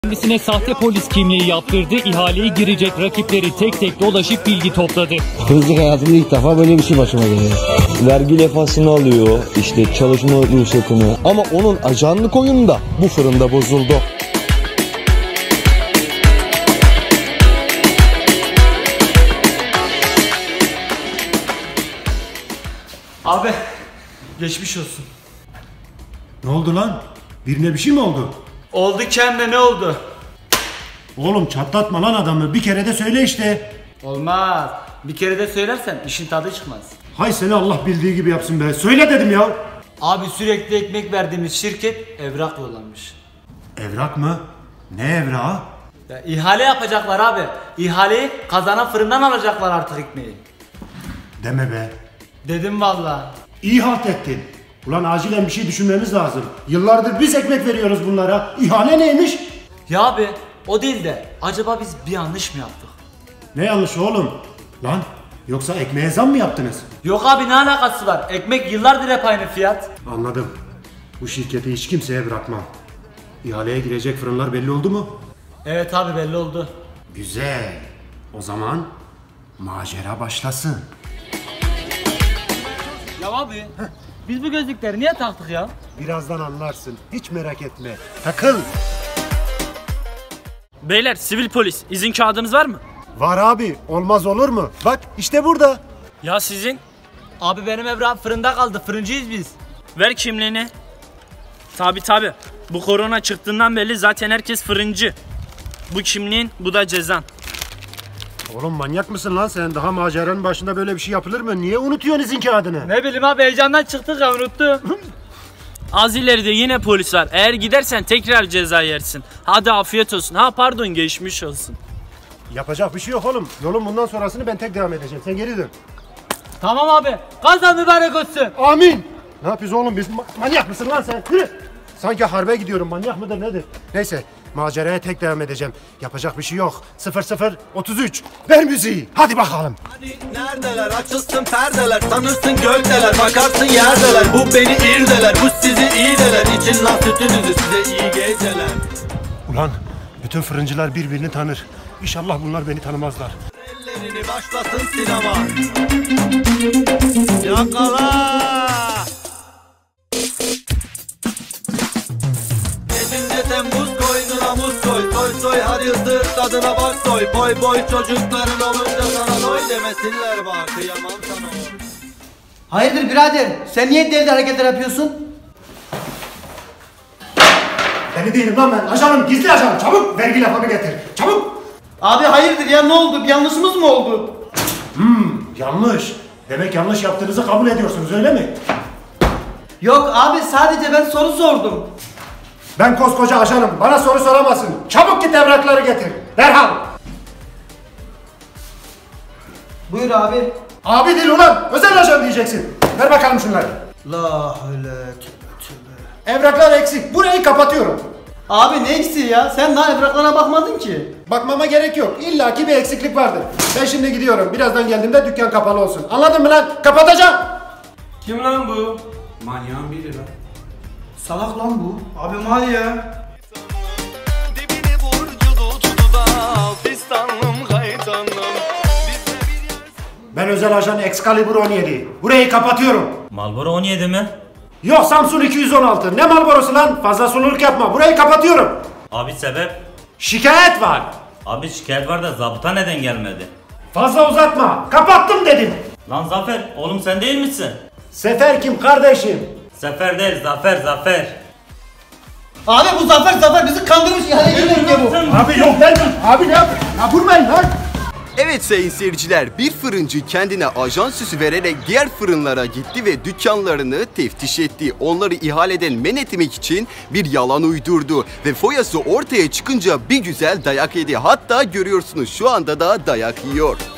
Kendisine sahte polis kimliği yaptırdı, ihaleye girecek rakipleri tek tek dolaşıp bilgi topladı. Hızlı hayatımda ilk defa böyle bir şey başıma geliyor. Vergi lefasını alıyor, işte çalışma ruhsatını, ama onun ajanlık oyunu da bu fırında bozuldu. Abi geçmiş olsun. Ne oldu lan? Birine bir şey mi oldu? Oldu kendine, ne oldu? Oğlum çatlatma lan adamı, bir kere de söyle işte. Olmaz. Bir kere de söylersen işin tadı çıkmaz. Hay seni Allah bildiği gibi yapsın be. Söyle dedim ya. Abi sürekli ekmek verdiğimiz şirket evrak yollamış. Evrak mı? Ne evrağı? Ya, ihale yapacaklar abi. İhaleyi kazanan fırından alacaklar artık ekmeği. Deme be. Dedim vallahi. İyi halt ettin. Ulan acilen bir şey düşünmemiz lazım. Yıllardır biz ekmek veriyoruz bunlara. İhale neymiş? Ya abi o değil de acaba biz bir yanlış mı yaptık? Ne yanlış oğlum? Lan yoksa ekmeğe zam mı yaptınız? Yok abi, ne alakası var? Ekmek yıllardır hep aynı fiyat. Anladım. Bu şirketi hiç kimseye bırakmam. İhaleye girecek fırınlar belli oldu mu? Evet abi, belli oldu. Güzel. O zaman macera başlasın. Ya abi biz bu gözlükleri niye taktık ya? Birazdan anlarsın. Hiç merak etme. Takıl. Beyler, sivil polis, izin kağıdınız var mı? Var abi. Olmaz olur mu? Bak işte burada. Ya sizin? Abi benim evrağım fırında kaldı. Fırıncıyız biz. Ver kimliğini. Tabi. Bu korona çıktığından belli zaten herkes fırıncı. Bu kimliğin, bu da cezan. Oğlum manyak mısın lan sen? Daha maceranın başında böyle bir şey yapılır mı? Niye unutuyorsun izin kağıdını? Ne bileyim abi, heyecandan çıktık ya, unuttum. Az ileride yine polis var. Eğer gidersen tekrar ceza yersin. Hadi afiyet olsun. Ha pardon, geçmiş olsun. Yapacak bir şey yok oğlum. Yolun bundan sonrasını ben tek devam edeceğim. Sen geri dön. Tamam abi. Kazan mübarek olsun. Amin. Ne yapıyoruz oğlum biz? Manyak mısın lan sen? Yürü. Sanki harbe gidiyorum. Manyak mıdır nedir? Neyse. Maceraya tek devam edeceğim. Yapacak bir şey yok. 0033. Ver müziği. Hadi bakalım. Hani neredeler? Açılsın perdeler. Tanırsın göldeler. Bakarsın yerdeler. Bu beni irdeler. Bu sizi iyi deler. İçin lan sütünüzü, size iyi geceler. Ulan bütün fırıncılar birbirini tanır. İnşallah bunlar beni tanımazlar. Ellerini başlasın sinema. Yakala. 7. Temmuz koynuna muz koy. Soy soy hayırdır tadına bak soy. Boy boy çocukların olunca sana doy demesinler bak. Kıyamam sana. Hayırdır birader? Sen niye deli hareketler yapıyorsun? Deli değilim lan ben. Ajanım, gizli ajanım. Çabuk vergi lafını getir. Çabuk. Abi hayırdır ya, ne oldu? Bir yanlışımız mı oldu? Yanlış. Demek yanlış yaptığınızı kabul ediyorsunuz öyle mi? Yok abi, sadece ben soru sordum. Ben koskoca ajanım. Bana soru soramazsın. Çabuk git evrakları getir. Derhal. Buyur abi. Abi değil ulan. Özel ajan diyeceksin. Ver bakalım şunları. La öyle tövbe. Evraklar eksik. Burayı kapatıyorum. Abi ne eksiği ya? Sen daha evraklara bakmadın ki. Bakmama gerek yok. İlla ki bir eksiklik vardır. Ben şimdi gidiyorum. Birazdan geldiğimde dükkan kapalı olsun. Anladın mı lan? Kapatacağım. Kim lan bu? Manyağın biri lan. Salak lan bu. Abi mal ya. Dibini vurdu tuttu da fistanlım kaytanlım. Ben özel ajan Excalibur 17. Burayı kapatıyorum. Marlboro 17 mi? Yok, Samsung 216. Ne Marlboro'su lan? Fazla sululuk yapma. Burayı kapatıyorum. Abi sebep? Şikayet var. Abi şikayet var da zabıta neden gelmedi? Fazla uzatma. Kapattım dedim. Lan Zafer, oğlum sen değil misin? Sefer kim kardeşim? Zafer değil, Zafer. Abi bu Zafer bizi kandırmış yani, girmeyin diye bu. Abi yok ben. Abi ne yapıyorsun? Ya vurmayın lan. Evet sayın seyirciler, bir fırıncı kendine ajan süsü vererek diğer fırınlara gitti ve dükkanlarını teftiş etti. Onları ihaleden men etmek için bir yalan uydurdu ve foyası ortaya çıkınca bir güzel dayak yedi. Hatta görüyorsunuz şu anda da dayak yiyor.